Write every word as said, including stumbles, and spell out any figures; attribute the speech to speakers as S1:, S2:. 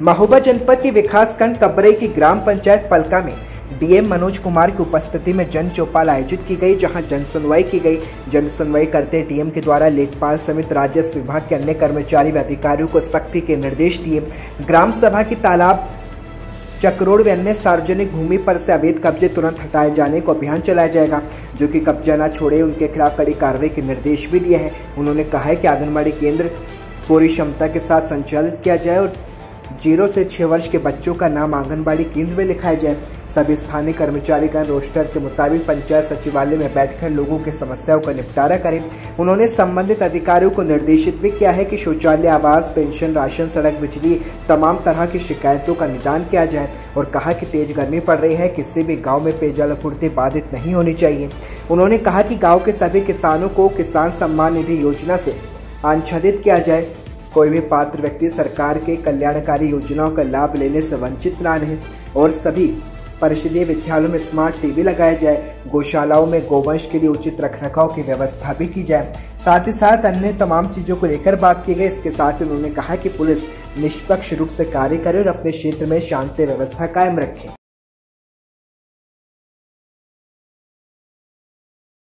S1: महोबा जनपद के विकासखंड कबरई की ग्राम पंचायत पलका में डीएम मनोज कुमार की उपस्थिति में जन चौपाल आयोजित की गई, जहां जन सुनवाई की गई। जन सुनवाई करते डीएम के द्वारा लेखपाल समेत राजस्व विभाग के अन्य कर्मचारी व अधिकारियों को सख्ती के निर्देश दिए। ग्राम सभा की तालाब चक्रोड़ व अन्य सार्वजनिक भूमि पर से अवैध कब्जे तुरंत हटाए जाने को अभियान चलाया जाएगा। जो कि कब्जा न छोड़े उनके खिलाफ कड़ी कार्रवाई के निर्देश भी दिए हैं। उन्होंने कहा है कि आंगनबाड़ी केंद्र पूरी क्षमता के साथ संचालित किया जाए और जीरो से छह वर्ष के बच्चों का नाम आंगनबाड़ी केंद्र में लिखाया जाए। सभी स्थानीय कर्मचारीगण रोस्टर के मुताबिक पंचायत सचिवालय में बैठकर लोगों की समस्याओं का निपटारा करें। उन्होंने संबंधित अधिकारियों को निर्देशित भी किया है कि शौचालय, आवास, पेंशन, राशन, सड़क, बिजली तमाम तरह की शिकायतों का निदान किया जाए और कहा कि तेज गर्मी पड़ रही है, किसी भी गाँव में पेयजल आपूर्ति बाधित नहीं होनी चाहिए। उन्होंने कहा कि गाँव के सभी किसानों को किसान सम्मान निधि योजना से आच्छादित किया जाए। कोई भी पात्र व्यक्ति सरकार के कल्याणकारी योजनाओं का लाभ लेने से वंचित ना रहे और सभी परिषदीय विद्यालयों में स्मार्ट टीवी लगाया जाए। गौशालाओं में गोवंश के लिए उचित रखरखाव की व्यवस्था भी की जाए। साथ ही साथ अन्य तमाम चीजों को लेकर बात की गई। इसके साथ ही उन्होंने कहा कि पुलिस निष्पक्ष रूप से कार्य करे और अपने क्षेत्र में शांति व्यवस्था कायम रखे।